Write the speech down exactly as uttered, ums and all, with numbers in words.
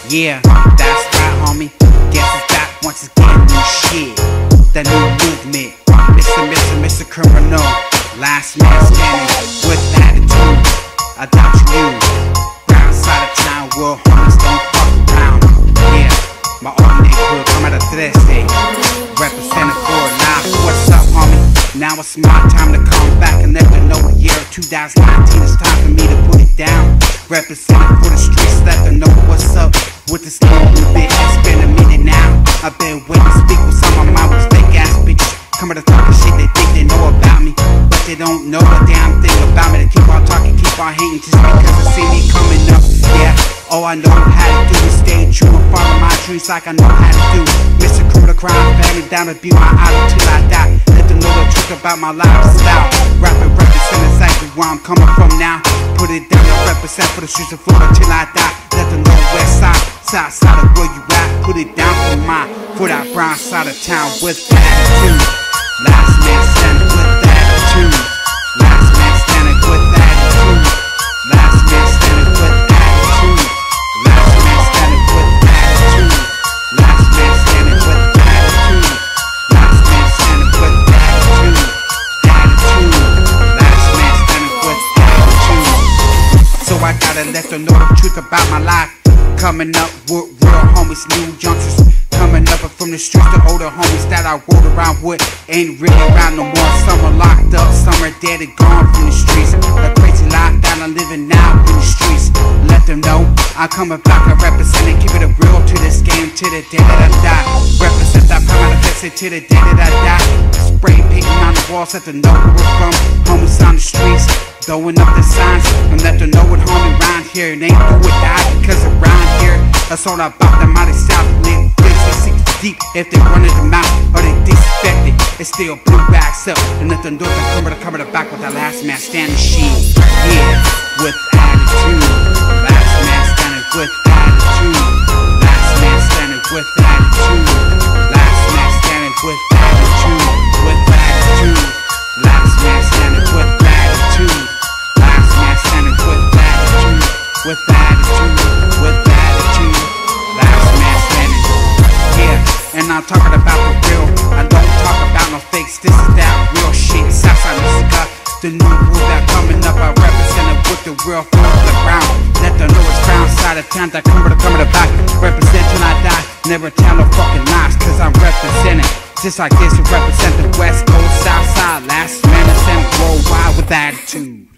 Yeah, that's right, homie. Guess it's back once again, new shit. That new movement. Mister Mister Mister Criminal. Last man standing with attitude. I doubt you knew. Brown side of town where homies don't fuck around. Yeah, my old neighborhood, come out of Trece. Representing for life. What's up, homie? Now it's my time to come back and let them know the year two thousand nineteen. It's time for me to put it down. Representing for the streets, let them know what's up with this new movement. It's been a minute now. I've been waiting to speak with some of my with fake ass bitches. Coming to talking shit, they think they know about me, but they don't know a damn thing about me. They keep on talking, keep on hating just because they see me coming up. Yeah, all I know how to do is stay true and follow my dreams like I know how to do. Mister Criminal Crime Family, down to be my idol till I die. Let them know the truth about my lifestyle. Rapping, represent exactly where I'm coming from now. Put it down and represent for the streets of Florida till I die. Let them know west side, south side of where you at. Put it down for mine, for that brown side of town with attitude. Last man standing with attitude. Last man standing with attitude. Last man standing with attitude. Last man standing with attitude. Last man standing with attitude. Last man standing with attitude. Attitude. Last man standing with attitude. So I gotta let them know the truth about my life. Coming up with real homies, new youngsters. Coming up from the streets, the older homies that I rode around with ain't really around no more. Some are locked up, some are dead and gone from the streets. A crazy life that I'm living now in the streets. Let them know I'm coming back, I represent it. Keep it a real to this game to the day that I die. Represent that power, manifest it to the day that I die. Spray painting on the walls, let them know where we're from. Homies on the streets, throwing up the signs and let them know what homie around here. It ain't do or die because around here, that's all about the mighty south. Live fifty, sixty deep if they run it them out or they disrespect it. It's still blue backs up and let them know they come to cover the back with that last man standing shit. Yeah, with attitude. Last man standing with attitude. Last man standing with attitude. Last man standing with attitude. With attitude. Last man standing with attitude. Last man standing with attitude. With attitude. With attitude. Last man standing. Yeah, and I'm talking about the real. I don't talk about no fakes. This is that real shit. Southside Musica, the new rule that coming up. I represent it with the real flow of the ground. Let them know it's brown side of town that come to come to the back. Represent till I die. Never tell no fucking lies, cause I'm representing. Just like this, we represent the West Coast, South Side. Last man is worldwide with attitude.